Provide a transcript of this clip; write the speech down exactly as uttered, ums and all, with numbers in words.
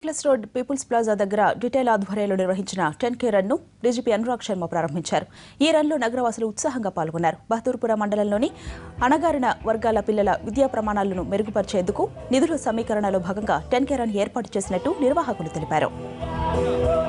క్లస్ road people's plaza దగ్గర డిటైల్ ఆధ్వర్యంలో నిర్వహించిన టెన్ కే రన్ ను డీజీపీ అనురాగ్ శర్మ ప్రారంభించారు. ఈ రన్ లో నగరవాసులు ఉత్సాహంగా పాల్గొన్నారు. బహదూర్పుర మండలంలోని అణగారిన వర్గాల పిల్లల విద్యా ప్రమాణాలను మెరుగుపరిచేందుకు నిధుల సమీకరణలో భాగంగా టెన్ కే రన్ ఏర్పాటు చేసినట్టు నిర్వాహకులు తెలిపారు.